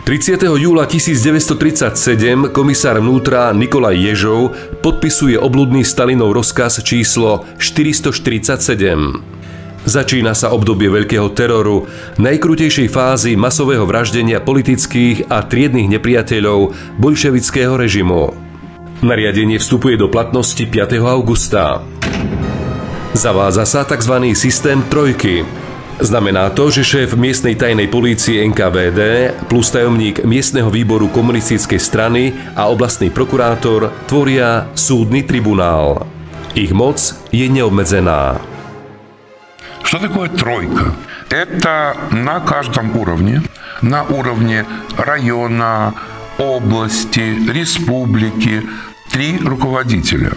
30. júla 1937 komisár vnútra Nikolaj Ježov podpisuje obľudný Stalinov rozkaz číslo 447. Začína sa obdobie veľkého teroru, najkrutejšej fázy masového vraždenia politických a triednych nepriateľov bolševického režimu. Nariadenie vstupuje do platnosti 5. augusta. Zavádza sa tzv. Systém trojky. Znamená to, že šéf miestnej tajnej polície NKVD plus tajomník miestneho výboru komunistickej strany a oblastný prokurátor tvoria súdny tribunál. Ich moc je необмедzená. Что такое тройка? Это на каждом уровне, на уровне района, области, республики, 3 руководителя.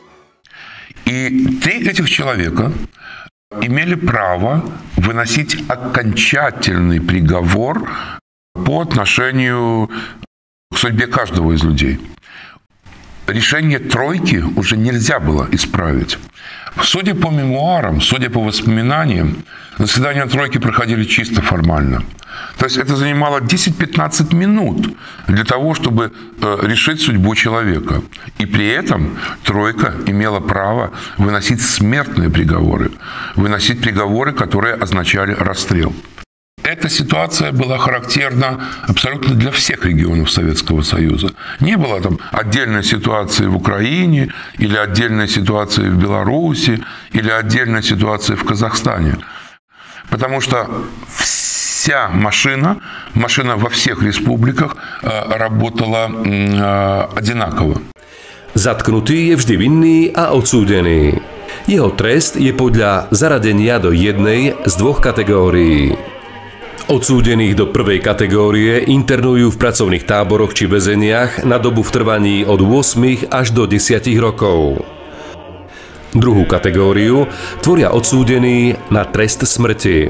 И 3 этих человека имели право выносить окончательный приговор по отношению к судьбе каждого из людей. Решение тройки уже нельзя было исправить. Судя по мемуарам, судя по воспоминаниям, заседания тройки проходили чисто формально. То есть это занимало 10-15 минут для того, чтобы решить судьбу человека. И при этом тройка имела право выносить смертные приговоры, выносить приговоры, которые означали расстрел. Эта ситуация была характерна абсолютно для всех регионов Советского Союза. Не было там отдельной ситуации в Украине, или отдельной ситуации в Беларуси, или отдельной ситуации в Казахстане. Потому что вся машина во всех республиках работала одинаково. Zatknutý je vždy vinný a odsúdený. Jeho trest je podľa zaradenia do jednej z 2 kategórií. Odsúdených do 1. kategórie internujú v pracovných táboroch či väzeniach na dobu v trvaní od 8 až do 10 rokov. Druhú kategóriu tvoria odsúdení na trest smrti.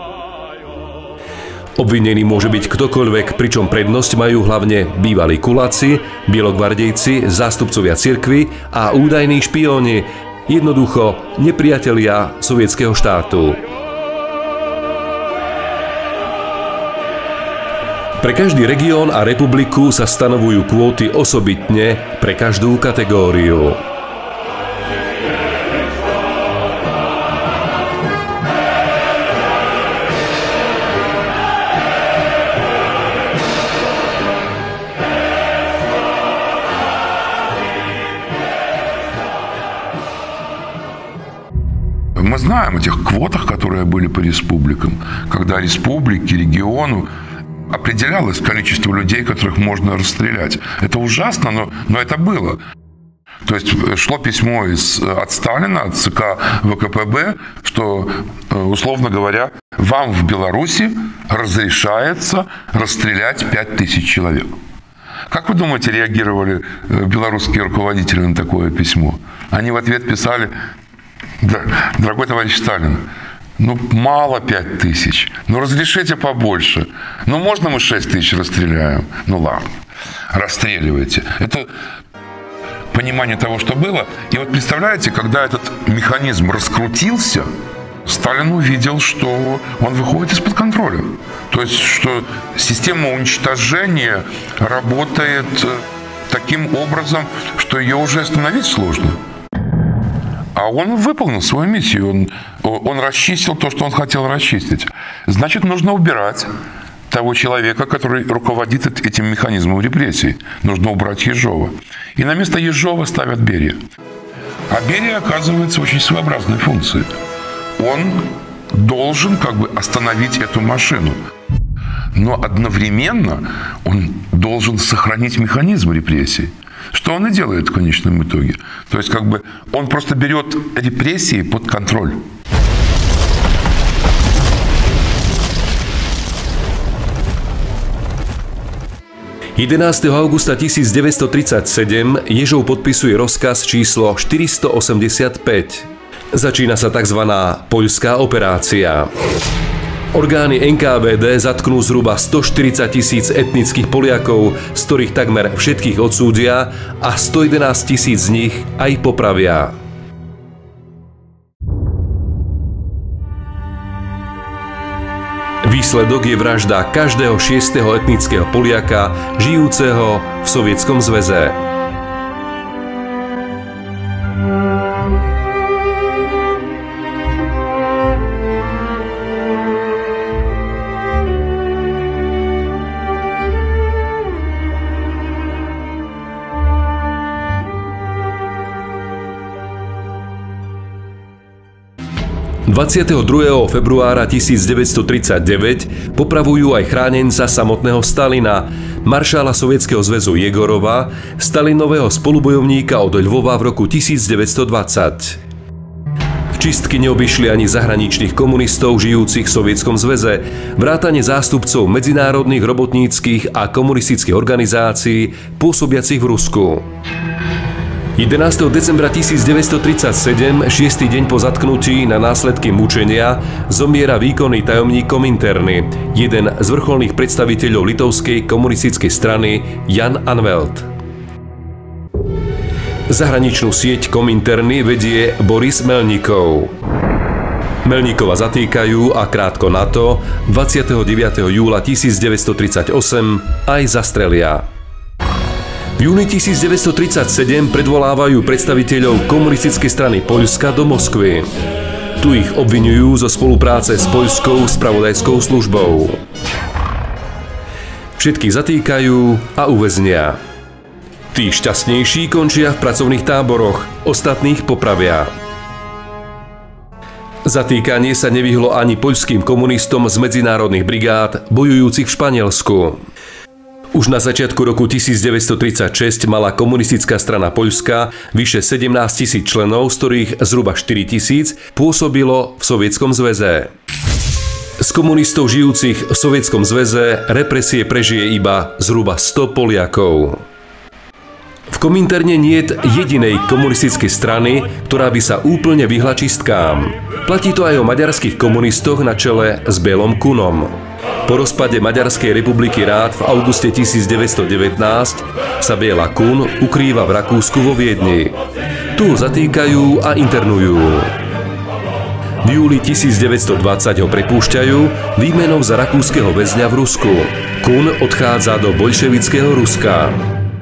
Obvinený môže byť ktokoľvek, pričom prednosť majú hlavne bývalí kuláci, bielogvardejci, zástupcovia cirkvi a údajní špióni, jednoducho nepriatelia sovietskeho štátu. Pre každý región a republiku sa stanovujú kvóty osobitne pre každú kategóriu. Мы знаем о тех квотах, которые были по республикам, когда республики, региону определялось количество людей, которых можно расстрелять. Это ужасно, но это было. То есть шло письмо от Сталина, от ЦК ВКПБ, что, условно говоря, вам в Беларуси разрешается расстрелять 5000 человек. Как вы думаете, реагировали белорусские руководители на такое письмо? Они в ответ писали: дорогой товарищ Сталин, мало 5000, разрешите побольше. Можно мы 6000 расстреляем? Ладно, расстреливайте. Это понимание того, что было. И вот представляете, когда этот механизм раскрутился, Сталин увидел, что он выходит из-под контроля. То есть, что система уничтожения работает таким образом, что ее уже остановить сложно. А он выполнил свою миссию, он расчистил то, что он хотел расчистить. Значит, нужно убирать того человека, который руководит этим механизмом репрессий. Нужно убрать Ежова. И на место Ежова ставят Берия. А Берия оказывается очень своеобразной функцией. Он должен остановить эту машину. Но одновременно он должен сохранить механизм репрессий. Что он и делает в конечном итоге. То есть он просто берет репрессии под контроль. «11. augusta 1937 Ježov podpisuje rozkaz číslo 485. Začína sa tzv. Poľská operácia. Orgány NKVD zatknú zhruba 140 000 etnických Poliakov, z ktorých takmer všetkých odsúdia a 111 000 z nich aj popravia. Výsledok je vražda každého 6. etnického Poliaka žijúceho v Sovietskom zväze. ...22. februára 1939 popravujú aj chránenca samotného Stalina, maršála Sovietskeho zväzu Jegorova, Stalinového spolubojovníka od Lvova v roku 1920. Čistky neobyšli ani zahraničných komunistov žijúcich v Sovietskom zväze, vrátane zástupcov medzinárodných robotníckych a komunistických organizácií pôsobiacich v Rusku. 11. decembra 1937, 6. deň po zatknutí na následky mučenia, zomiera výkonný tajomník Kominterny, jeden z vrcholných predstaviteľov litovskej komunistickej strany Jan Anvelt. Zahraničnú sieť Kominterny vedie Boris Melníkov. Melníkova zatýkajú a krátko na to, 29. júla 1938, aj zastrelia. V júni 1937 predvolávajú predstaviteľov komunistickej strany Poľska do Moskvy. Tu ich obviňujú zo spolupráce s poľskou spravodajskou službou. Všetkých zatýkajú a uväznia. Tí šťastnejší končia v pracovných táboroch, ostatných popravia. Zatýkanie sa nevyhlo ani poľským komunistom z medzinárodných brigád bojujúcich v Španielsku. Už na začiatku roku 1936 mala komunistická strana Poľska vyše 17 000 členov, z ktorých zhruba 4 000 pôsobilo v Sovietskom zväze. Z komunistov žijúcich v Sovietskom zväze represie prežije iba zhruba 100 Poliakov. V Kominterne niet jedinej komunistickej strany, ktorá by sa úplne vyhla čistkám. Platí to aj o maďarských komunistoch na čele s Bélom Kunom. Po rozpade Maďarskej republiky rád v auguste 1919 sa Béla Kun ukrýva v Rakúsku vo Viedni. Tu ho zatýkajú a internujú. V júli 1920 ho prepúšťajú výmenou za rakúskeho väzňa v Rusku. Kun odchádza do bolševického Ruska.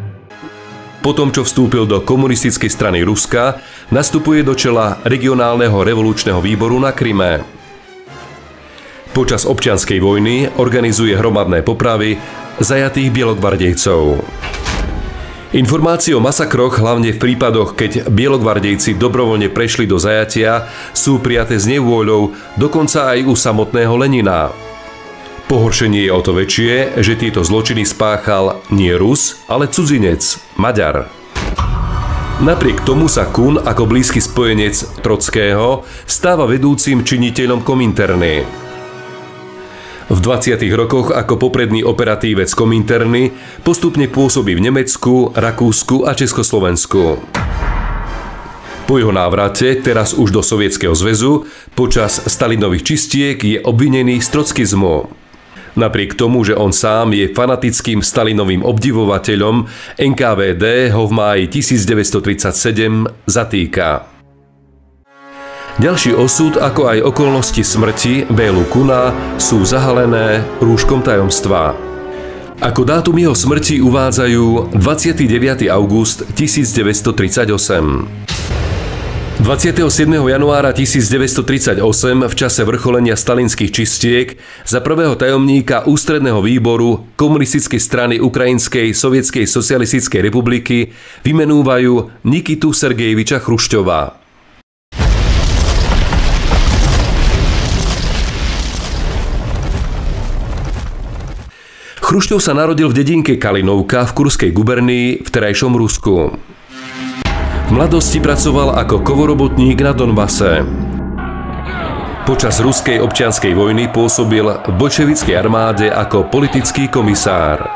Po tom, čo vstúpil do komunistickej strany Ruska, nastupuje do čela regionálneho revolučného výboru na Kryme. Počas občianskej vojny organizuje hromadné popravy zajatých bielogvardejcov. Informácie o masakroch, hlavne v prípadoch, keď bielogvardejci dobrovoľne prešli do zajatia, sú prijaté s nevôľou, dokonca aj u samotného Lenina. Pohoršenie je o to väčšie, že tieto zločiny spáchal nie Rus, ale cudzinec, Maďar. Napriek tomu sa Kun ako blízky spojenec Trockého stáva vedúcim činiteľom Kominterny. V 20. rokoch ako popredný operatívec Kominterny postupne pôsobí v Nemecku, Rakúsku a Československu. Po jeho návrate, teraz už do Sovietskeho zväzu, počas Stalinových čistiek je obvinený z trockizmu. Napriek tomu, že on sám je fanatickým Stalinovým obdivovateľom, NKVD ho v máji 1937 zatýka. Ďalší osud, ako aj okolnosti smrti Bélu Kuna sú zahalené rúškom tajomstva. Ako dátum jeho smrti uvádzajú 29. august 1938. 27. januára 1938 v čase vrcholenia stalinských čistiek za prvého tajomníka ústredného výboru Komunistickej strany Ukrajinskej sovietskej socialistickej republiky vymenúvajú Nikitu Sergejeviča Chruščova. Chruščov sa narodil v dedinke Kalinovka v Kurskej gubernii v terajšom Rusku. V mladosti pracoval ako kovorobotník na Donbase. Počas ruskej občianskej vojny pôsobil v bolševickej armáde ako politický komisár.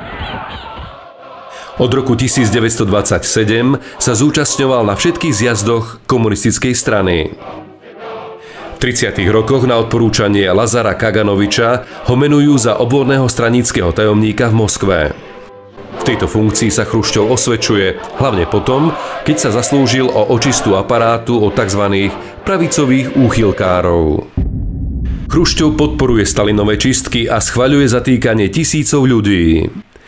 Od roku 1927 sa zúčastňoval na všetkých zjazdoch komunistickej strany. V 30. rokoch na odporúčanie Lazara Kaganoviča ho menujú za obvodného straníckeho tajomníka v Moskve. V tejto funkcii sa Chruščov osvedčuje, hlavne potom, keď sa zaslúžil o očistu aparátu od tzv. Pravicových úchylkárov. Chruščov podporuje Stalinové čistky a schvaľuje zatýkanie tisícov ľudí.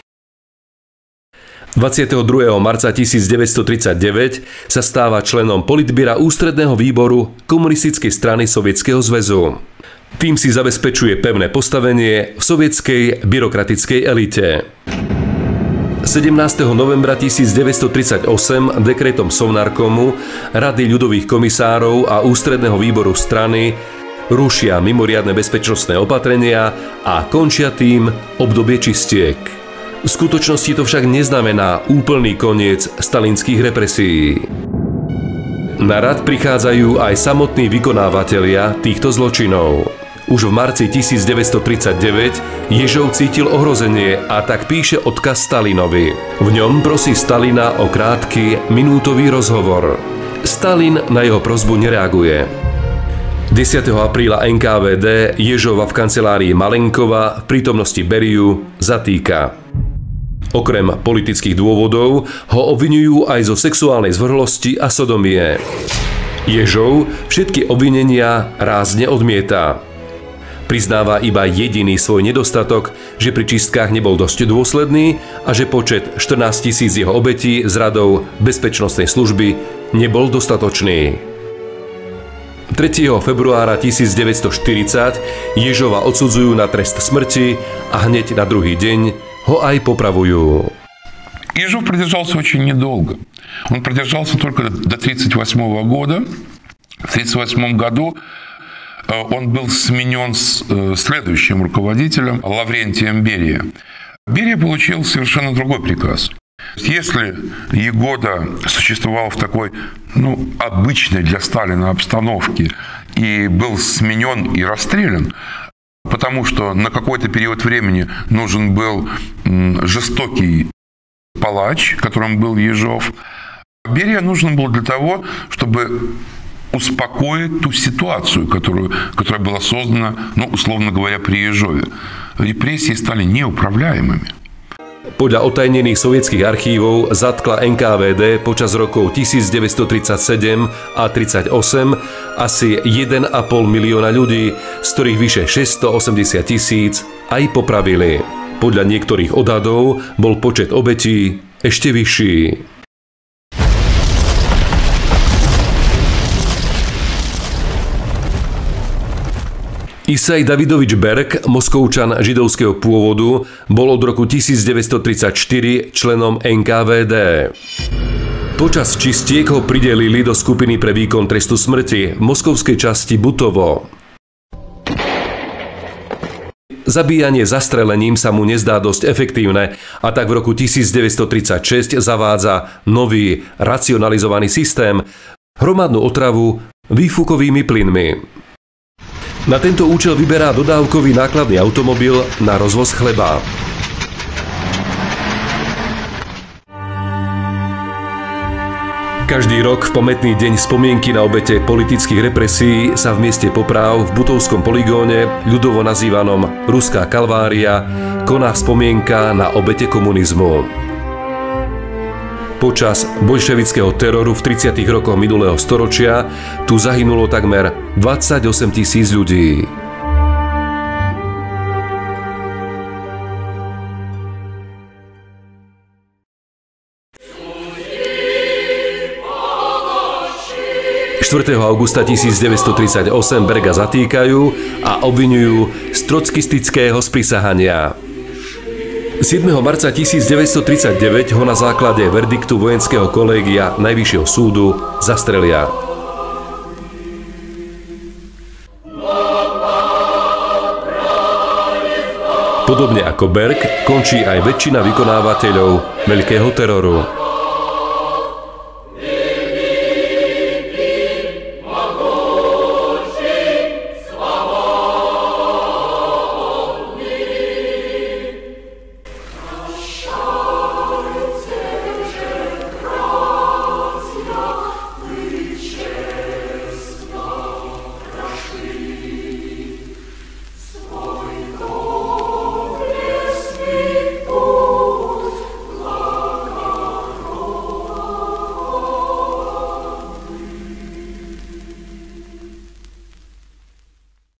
22. marca 1939 sa stáva členom politbíra Ústredného výboru Komunistickej strany Sovietskeho zväzu. Tým si zabezpečuje pevné postavenie v sovietskej byrokratickej elite. 17. novembra 1938 dekretom Sovnarkomu, Rady ľudových komisárov a Ústredného výboru strany rušia mimoriadne bezpečnostné opatrenia a končia tým obdobie čistiek. V skutočnosti to však neznamená úplný koniec stalinských represií. Na rad prichádzajú aj samotní vykonávatelia týchto zločinov. Už v marci 1939 Ježov cítil ohrozenie a tak píše odkaz Stalinovi. V ňom prosí Stalina o krátky minútový rozhovor. Stalin na jeho prosbu nereaguje. 10. apríla NKVD Ježova v kancelárii Malenkova v prítomnosti Beriu zatýka. Okrem politických dôvodov ho obviňujú aj zo sexuálnej zvrhlosti a sodomie. Ježov všetky obvinenia rázne odmieta. Priznáva iba jediný svoj nedostatok, že pri čistkách nebol dosť dôsledný a že počet 14 000 jeho obetí z radov bezpečnostnej služby nebol dostatočný. 3. februára 1940 Ježova odsudzujú na trest smrti a hneď na druhý deň ho aj поправую. Ежов продержался очень недолго. Он продержался только до 1938 года. В 1938 году он был сменен следующим руководителем, Лаврентием Берия. Берия получил совершенно другой приказ. Если Егода существовал в такой, обычной для Сталина обстановке и был сменен и расстрелян, потому что на какой-то период времени нужен был жестокий палач, которым был Ежов. Берия нужен был для того, чтобы успокоить ту ситуацию, которая была создана, условно говоря, при Ежове. Репрессии стали неуправляемыми. Podľa otajnených sovietských archívov zatkla NKVD počas rokov 1937 a 1938 asi 1,5 milióna ľudí, z ktorých vyše 680 000 aj popravili. Podľa niektorých odhadov bol počet obetí ešte vyšší. Isaj Davidovič Berg, Moskovčan židovského pôvodu, bol od roku 1934 členom NKVD. Počas čistiek ho pridelili do skupiny pre výkon trestu smrti v moskovskej časti Butovo. Zabíjanie zastrelením sa mu nezdá dosť efektívne a tak v roku 1936 zavádza nový racionalizovaný systém, hromadnú otravu výfukovými plynmi. Na tento účel vyberá dodávkový nákladný automobil na rozvoz chleba. Každý rok v pamätný deň spomienky na obete politických represií sa v mieste popráv v Butovskom polygóne, ľudovo nazývanom Ruská Kalvária, koná spomienka na obete komunizmu. Počas bolševického teroru v 30. rokoch minulého storočia tu zahynulo takmer 28 000 ľudí. augusta 1938 Berga zatýkajú a obviňujú z trockistického sprisahania. 7. marca 1939 ho na základe verdiktu vojenského kolégia Najvyššieho súdu zastrelia. Podobne ako Berg končí aj väčšina vykonávateľov veľkého teroru.